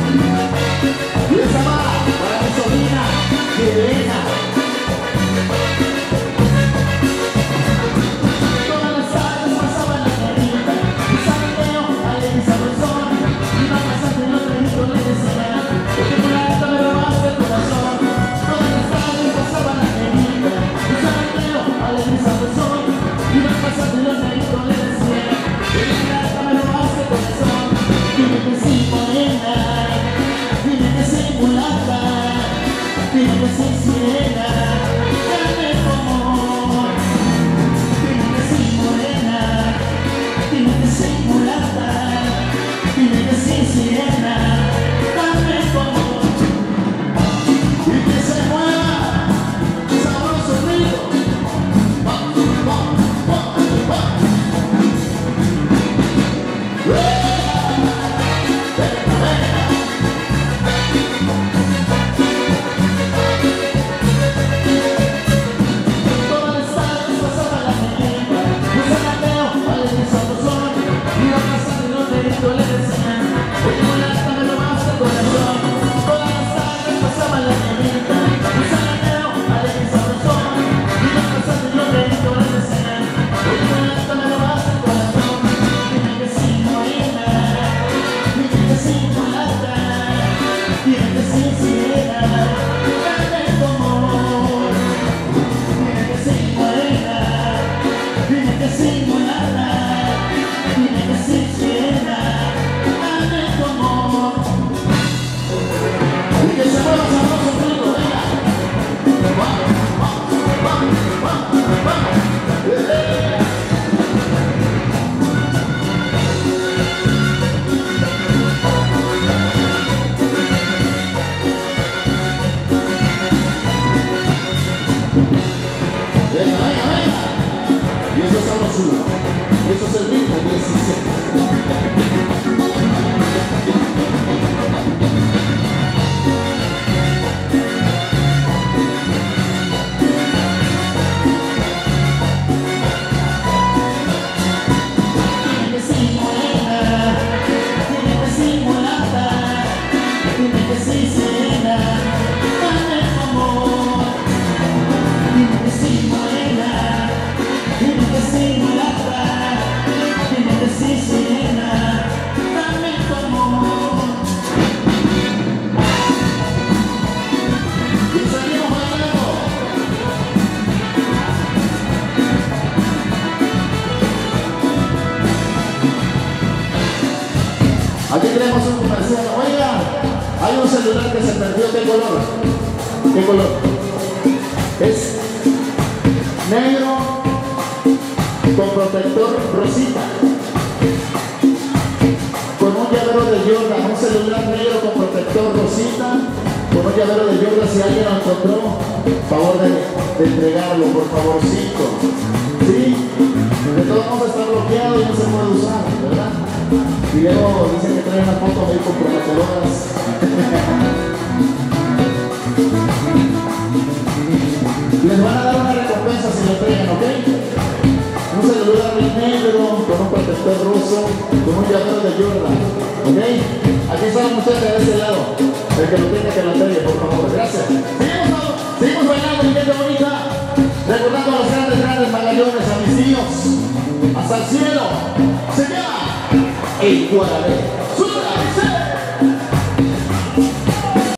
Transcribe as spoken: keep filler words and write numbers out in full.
Y esa va para mi sobrina, Elena. Todas las tardes pasaba en la carita, usaba el dedo, alegre y sabrosón. Iba pasando en los trajitos, le decía, porque por la alta me robaste el corazón. Todas las tardes pasaba en la carita, usaba el dedo, alegre y sabrosón. Iba pasando en los trajitos, le decía, porque por la alta me robaste el corazón. Dime que sí, morena, dime que sí, mulata, dime que sí, sirena, dame tu amor. Dime que sí, morena, dime que sí, mulata, dime que sí, sirena, dame tu amor. Y que se mueva, sabroso rico. Va, va, va, va. Eso es el ritmo diecisiete. Dime que sí, morena, dime que sí, mulata, dime que sí, sirena, dame tu amor. Dime que sí, morena, dime que sí, mulata, dime que sí, sirena, dame tu amor. Y salimos bailando. Aquí tenemos un comercial. Oiga, hay un celular que se perdió. ¿Qué color? ¿Qué color? Es negro con protector rosita, con un llavero de Jordan, un celular negro con protector rosita, con un llavero de Jordan. Si alguien lo encontró, favor de, de entregarlo, por favorcito. ¿Sí? De todos modos está bloqueado y no se puede usar, ¿verdad? Y luego dicen que trae una foto muy comprometedoras. Les van a dar una recompensa si lo traigan, ¿ok? Un celular negro con un protector ruso, con un llavero de Jordan, ¿ok? Aquí están los muchachos de este lado. El que lo tenga que lo entregue, por favor. Gracias. Seguimos, seguimos bailando, mi gente bonita. Recordando a los grandes, grandes magallones, a mis tíos. Hasta el cielo. Se llama el Guarabé.